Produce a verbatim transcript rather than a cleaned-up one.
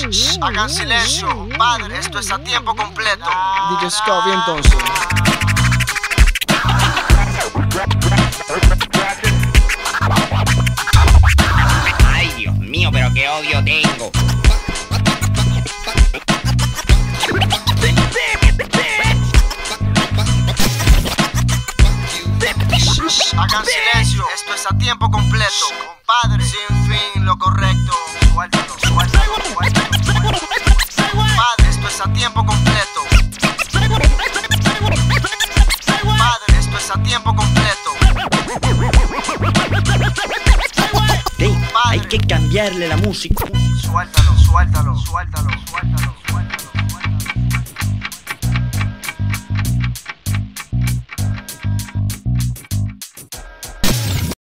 Hagan silencio, padre, esto es a tiempo completo. D J Scoby entonces. Ay, Dios mío, pero qué odio tengo. Hagan silencio, esto es a tiempo completo. Compadre, sin fin, lo correcto. Suéltalo, suéltalo, suéltalo, suéltalo. Padre, esto es a tiempo completo. Padre, esto es a tiempo completo. Hey, hay que cambiarle la música. Suéltalo, suéltalo, suéltalo, suéltalo, suéltalo.